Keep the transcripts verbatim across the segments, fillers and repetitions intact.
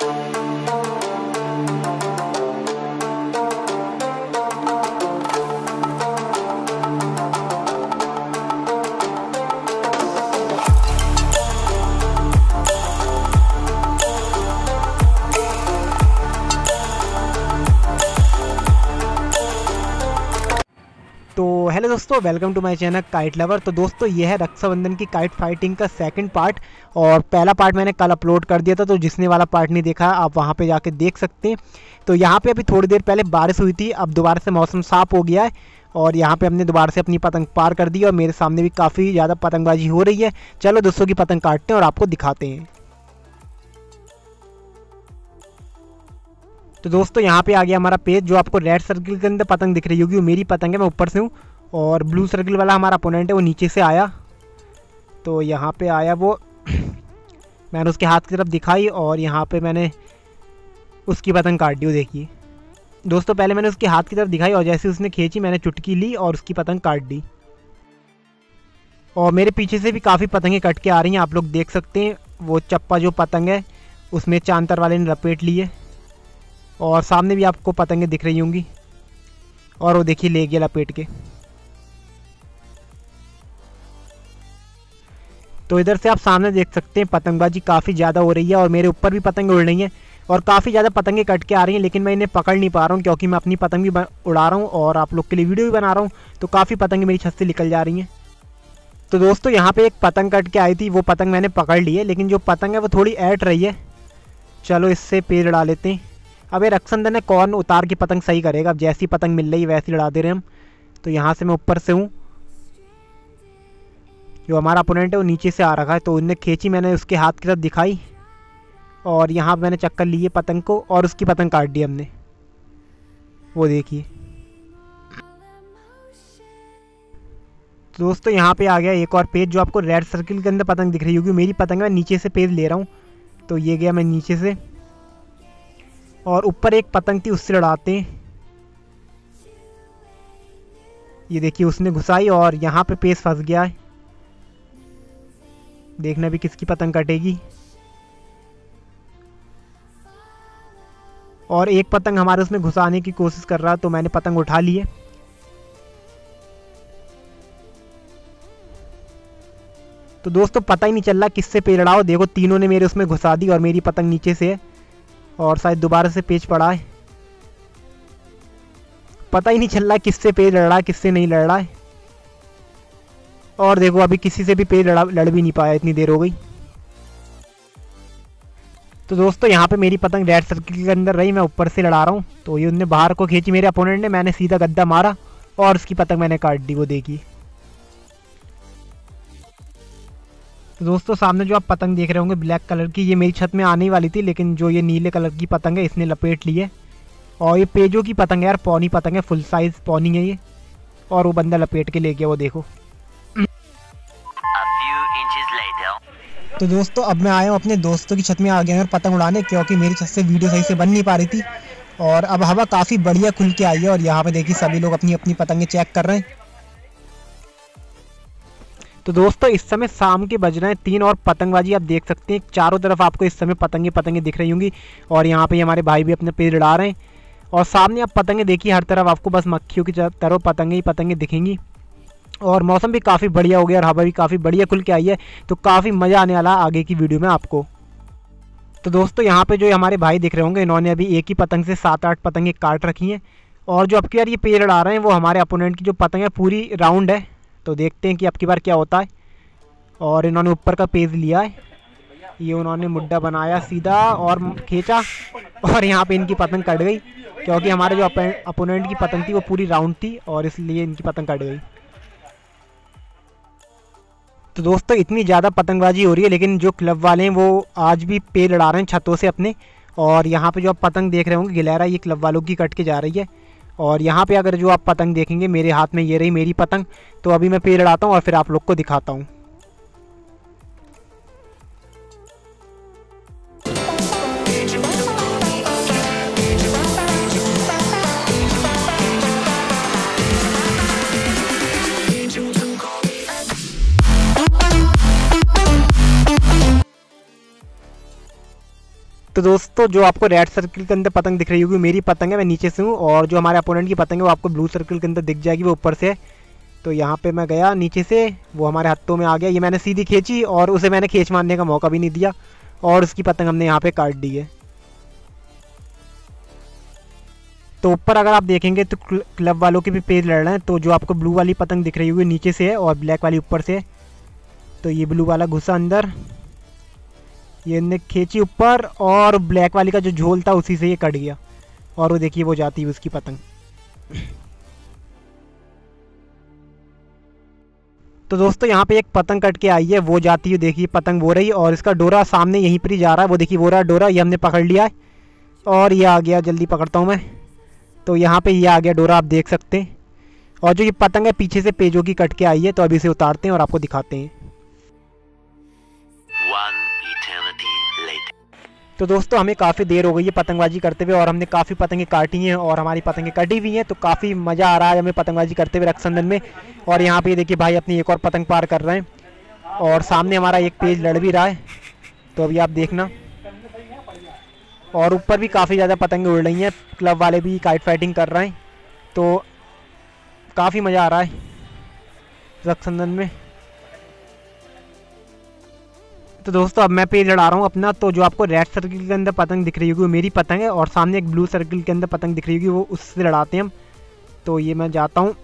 तो हेलो दोस्तों, welcome to my channel kite lover. तो दोस्तों ये है रक्षाबंधन की काइट फाइटिंग का सेकंड पार्ट, और पहला पार्ट मैंने कल अपलोड कर दिया था, तो जिसने वाला पार्ट नहीं देखा आप वहां पे जाके देख सकते हैं। तो यहाँ पे अभी थोड़ी देर पहले बारिश हुई थी, अब दोबारा से मौसम साफ हो गया है और यहाँ पे हमने दोबारा से अपनी पतंग पार कर दी और मेरे सामने भी काफ़ी ज़्यादा पतंगबाजी हो रही है। चलो दोस्तों की पतंग काटते हैं और आपको दिखाते हैं। तो दोस्तों यहाँ पे आ गया हमारा पेज। जो आपको रेड सर्कल के अंदर पतंग दिख रही होगी वो मेरी पतंग है, मैं ऊपर से हूँ, और ब्लू सर्कल वाला हमारा अपोनेंट है वो नीचे से आया। तो यहाँ पे आया वो मैंने उसके हाथ की तरफ दिखाई और यहाँ पे मैंने उसकी पतंग काट दी। वो देखिए दोस्तों, पहले मैंने उसके हाथ की तरफ दिखाई और जैसे उसने खींची मैंने चुटकी ली और उसकी पतंग काट दी। और मेरे पीछे से भी काफ़ी पतंगें कट के आ रही हैं, आप लोग देख सकते हैं। वो चप्पा जो पतंग है उसमें चांतर वाले ने लपेट ली है और सामने भी आपको पतंगें दिख रही होंगी, और वो देखिए ले गया लपेट के। तो इधर से आप सामने देख सकते हैं पतंगबाजी काफ़ी ज़्यादा हो रही है और मेरे ऊपर भी पतंगें उड़ रही हैं और काफ़ी ज़्यादा पतंगें कट के आ रही हैं, लेकिन मैं इन्हें पकड़ नहीं पा रहा हूँ क्योंकि मैं अपनी पतंग भी उड़ा रहा हूँ और आप लोग के लिए वीडियो भी बना रहा हूँ। तो काफ़ी पतंगें मेरी छत से निकल जा रही हैं। तो दोस्तों यहाँ पे एक पतंग कट के आई थी, वो पतंग मैंने पकड़ ली है, लेकिन जो पतंग है वो थोड़ी ऐट रही है। चलो इससे पेड़ लड़ा लेते हैं। अब ये रक्षाबंधन है, कौन उतार की पतंग सही करेगा। अब जैसी पतंग मिल रही है वैसी लड़ा दे रहे हम। तो यहाँ से मैं ऊपर से हूँ, जो हमारा अपोनेंट है वो नीचे से आ रखा है। तो उनने खींची, मैंने उसके हाथ की तरफ दिखाई और यहाँ मैंने चक्कर लिए पतंग को और उसकी पतंग काट दी हमने। वो देखिए तो दोस्तों यहाँ पे आ गया एक और पेज। जो आपको रेड सर्किल के अंदर पतंग दिख रही होगी मेरी पतंग है, नीचे से पेज ले रहा हूँ। तो ये गया मैं नीचे से, और ऊपर एक पतंग थी उससे लड़ाते हैं। ये देखिए उसने घुसाई और यहाँ पे पेज फंस गया है। देखना भी किसकी पतंग कटेगी। और एक पतंग हमारे उसमें घुसाने की कोशिश कर रहा, तो मैंने पतंग उठा ली है। तो दोस्तों पता ही नहीं चल रहा किससे पेज लड़ाओ। देखो तीनों ने मेरे उसमें घुसा दी और मेरी पतंग नीचे से है और शायद दोबारा से पेज पड़ा है। पता ही नहीं चल रहा किससे पेज लड़ रहा है किससे नहीं लड़ रहा है। और देखो अभी किसी से भी पेज लड़ा लड़ भी नहीं पाया, इतनी देर हो गई। तो दोस्तों यहाँ पे मेरी पतंग रेड सर्किल के अंदर रही, मैं ऊपर से लड़ा रहा हूँ। तो ये उनने बाहर को खींची मेरे अपोनेंट ने, मैंने सीधा गद्दा मारा और उसकी पतंग मैंने काट दी। वो देखिए तो दोस्तों सामने जो आप पतंग देख रहे होंगे ब्लैक कलर की, ये मेरी छत में आने वाली थी, लेकिन जो ये नीले कलर की पतंग है इसने लपेट ली है। और ये पेजों की पतंग है यार, पौनी पतंग है, फुल साइज पौनी है ये, और वो बंदा लपेट के ले गया। वो देखो। तो दोस्तों अब मैं आया हूँ अपने दोस्तों की छत में आ गया और पतंग उड़ाने, क्योंकि मेरी छत से वीडियो सही से बन नहीं पा रही थी। और अब हवा काफ़ी बढ़िया खुल के आई है और यहाँ पे देखिए सभी लोग अपनी अपनी पतंगें चेक कर रहे हैं। तो दोस्तों इस समय शाम के बज रहे हैं तीन और पतंगबाजी आप देख सकते हैं चारों तरफ आपको इस समय पतंगे पतंगे दिख रही होंगी। और यहाँ पे हमारे भाई भी अपने पेड़ लड़ा रहे हैं और सामने आप पतंगे देखिए हर तरफ आपको बस मक्खियों की तरह पतंगे ही पतंगे दिखेंगी। और मौसम भी काफ़ी बढ़िया हो गया और हवा भी काफ़ी बढ़िया खुल के आई है, तो काफ़ी मज़ा आने वाला आगे की वीडियो में आपको। तो दोस्तों यहाँ पे जो हमारे भाई दिख रहे होंगे इन्होंने अभी एक ही पतंग से सात आठ पतंगे काट रखी हैं। और जो अब की बार ये पेड़ लड़ा रहे हैं वो हमारे अपोनेंट की जो पतंग है पूरी राउंड है। तो देखते हैं कि अब की बार क्या होता है। और इन्होंने ऊपर का पेज लिया है, ये उन्होंने मुड्डा बनाया सीधा और खींचा और यहाँ पे इनकी पतंग कट गई, क्योंकि हमारे जो अपोनेंट की पतंग थी वो पूरी राउंड थी और इसलिए इनकी पतंग कट गई। तो दोस्तों इतनी ज़्यादा पतंगबाजी हो रही है, लेकिन जो क्लब वाले हैं वो आज भी पेड़ लड़ा रहे हैं छतों से अपने। और यहाँ पे जो आप पतंग देख रहे होंगे गिलहरा, ये क्लब वालों की कट के जा रही है। और यहाँ पे अगर जो आप पतंग देखेंगे मेरे हाथ में ये रही मेरी पतंग। तो अभी मैं पेड़ लड़ाता हूँ और फिर आप लोग को दिखाता हूँ। तो दोस्तों जो आपको रेड सर्किल के अंदर पतंग दिख रही होगी मेरी पतंग है, मैं नीचे से हूँ, और जो हमारे अपोनेंट की पतंग है वो आपको ब्लू सर्किल के अंदर दिख जाएगी, वो ऊपर से है। तो यहाँ पे मैं गया नीचे से, वो हमारे हाथों में आ गया, ये मैंने सीधी खींची और उसे मैंने खींच मारने का मौका भी नहीं दिया और उसकी पतंग हमने यहाँ पे काट दी है। तो ऊपर अगर आप देखेंगे तो क्लब वालों के भी पेज लड़ रहे हैं। तो जो आपको ब्लू वाली पतंग दिख रही होगी नीचे से है और ब्लैक वाली ऊपर से है। तो ये ब्लू वाला घुसा अंदर, ये ने खींची ऊपर और ब्लैक वाली का जो झोल था उसी से ये कट गया और वो देखिए वो जाती है उसकी पतंग। तो दोस्तों यहाँ पे एक पतंग कट के आई है, वो जाती है, देखिए पतंग वो रही और इसका डोरा सामने यहीं पर ही जा रहा है, वो देखिए वो रहा डोरा, ये हमने पकड़ लिया है और ये आ गया, जल्दी पकड़ता हूँ मैं। तो यहाँ पे ये आ गया डोरा, आप देख सकते हैं। और जो ये पतंग है पीछे से पेजों की कट के आई है, तो अभी इसे उतारते हैं और आपको दिखाते हैं। तो दोस्तों हमें काफ़ी देर हो गई है पतंगबाजी करते हुए और हमने काफ़ी पतंगें काटी हैं और हमारी पतंगें कटी हुई हैं। तो काफ़ी मज़ा आ रहा है हमें पतंगबाजी करते हुए रक्षाबंधन में। और यहाँ पे देखिए भाई अपनी एक और पतंग पार कर रहे हैं और सामने हमारा एक पेज लड़ भी रहा है, तो अभी आप देखना। और ऊपर भी काफ़ी ज़्यादा पतंगें उड़ रही हैं, क्लब वाले भी काइट फाइटिंग कर रहे हैं, तो काफ़ी मज़ा आ रहा है रक्षाबंधन में। तो दोस्तों अब मैं पेज लड़ा रहा हूँ अपना। तो जो आपको रेड सर्किल के अंदर पतंग दिख रही होगी वो मेरी पतंग है और सामने एक ब्लू सर्किल के अंदर पतंग दिख रही होगी वो उससे लड़ाते हैं हम। तो ये मैं जाता हूँ,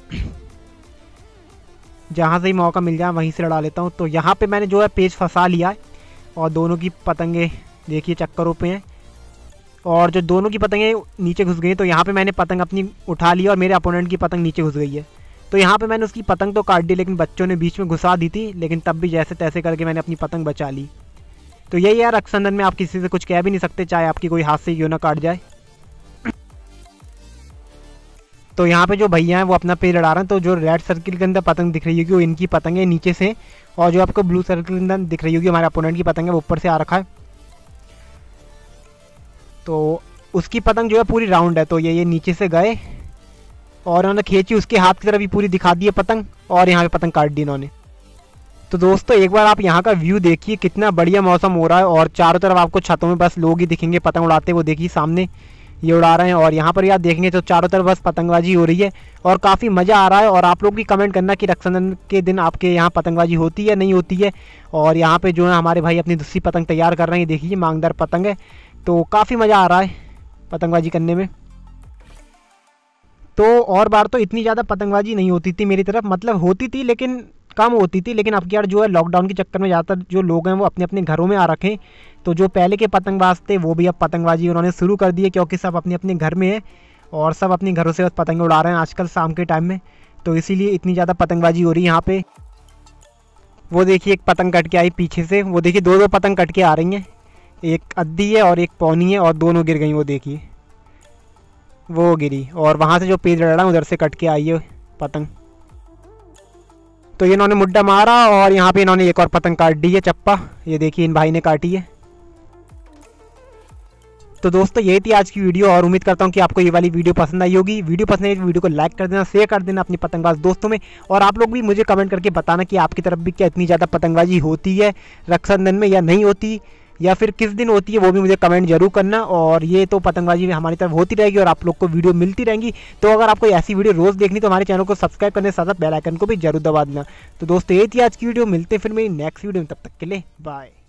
जहाँ से ही मौका मिल जाए वहीं से लड़ा लेता हूँ। तो यहाँ पे मैंने जो है पेज फंसा लिया है और दोनों की पतंगे देखिए चक्करों पे हैं और जो दोनों की पतंगें नीचे घुस गई। तो यहाँ पे मैंने पतंग अपनी उठा ली और मेरे अपोनेंट की पतंग नीचे घुस गई है। तो यहाँ पे मैंने उसकी पतंग तो काट दी, लेकिन बच्चों ने बीच में घुसा दी थी, लेकिन तब भी जैसे तैसे करके मैंने अपनी पतंग बचा ली। तो यही यार रक्षाबंधन में आप किसी से कुछ कह भी नहीं सकते, चाहे आपकी कोई हाथ से क्यों ना काट जाए। तो यहाँ पे जो भैया हैं वो अपना पेज लड़ा रहे हैं। तो जो रेड सर्किल के अंदर पतंग दिख रही होगी वो इनकी पतंग है नीचे से, और जो आपको ब्लू सर्किल के अंदर दिख रही होगी हमारे अपोनेंट की पतंग है वो ऊपर से आ रखा है। तो उसकी पतंग जो है पूरी राउंड है। तो ये ये नीचे से गए और उन्होंने खींची, उसके हाथ की तरफ भी पूरी दिखा दी है पतंग और यहाँ पे पतंग काट दी इन्होंने। तो दोस्तों एक बार आप यहाँ का व्यू देखिए, कितना बढ़िया मौसम हो रहा है और चारों तरफ आपको छतों में बस लोग ही दिखेंगे पतंग उड़ाते। वो देखिए सामने ये उड़ा रहे हैं और यहाँ पर भी आप देखेंगे तो चारों तरफ बस पतंगबाजी हो रही है और काफ़ी मज़ा आ रहा है। और आप लोग भी कमेंट करना कि रक्षाबंधन के दिन आपके यहाँ पतंगबाजी होती है नहीं होती है। और यहाँ पे जो है हमारे भाई अपनी दूसरी पतंग तैयार कर रहे हैं, देखिए मांगदार पतंग है। तो काफ़ी मज़ा आ रहा है पतंगबाजी करने में। तो और बार तो इतनी ज़्यादा पतंगबाजी नहीं होती थी मेरी तरफ, मतलब होती थी लेकिन कम होती थी। लेकिन अब यार जो है लॉकडाउन के चक्कर में ज़्यादातर जो लोग हैं वो अपने अपने घरों में आ रखे हैं। तो जो पहले के पतंगबाज थे वो भी अब पतंगबाजी उन्होंने शुरू कर दी है, क्योंकि सब अपने अपने घर में है और सब अपने घरों से बस पतंग उड़ा रहे हैं आजकल शाम के टाइम में। तो इसीलिए इतनी ज़्यादा पतंगबाजी हो रही है यहाँ पे। वो देखिए एक पतंग कट के आई पीछे से, वो देखिए दो दो पतंग कट के आ रही हैं, एक अद्धी है और एक पौनी है और दोनों गिर गई। वो देखिए वो गिरी और वहाँ से जो पेज लड़ रहा है उधर से कट के आई है पतंग। तो ये इन्होंने मुड्डा मारा और यहाँ पे इन्होंने एक और पतंग काट दी है चप्पा, ये देखिए इन भाई ने काटी है। तो दोस्तों यही थी आज की वीडियो और उम्मीद करता हूँ कि आपको ये वाली वीडियो पसंद आई होगी। वीडियो पसंद आई तो वीडियो को लाइक कर देना, शेयर कर देना अपनी पतंगबाज दोस्तों में। और आप लोग भी मुझे कमेंट करके बताना कि आपकी तरफ भी क्या इतनी ज़्यादा पतंगबाजी होती है रक्षाबंधन में या नहीं होती, या फिर किस दिन होती है वो भी मुझे कमेंट जरूर करना। और ये तो पतंगबाजी हमारी तरफ होती रहेगी और आप लोग को वीडियो मिलती रहेंगी। तो अगर आपको ऐसी वीडियो रोज़ देखनी तो हमारे चैनल को सब्सक्राइब करने के साथ साथ बेल आइकन को भी जरूर दबा देना। तो दोस्तों ये थी आज की वीडियो, मिलते फिर मेरी नेक्स्ट वीडियो में, तब तक के लिए बाय।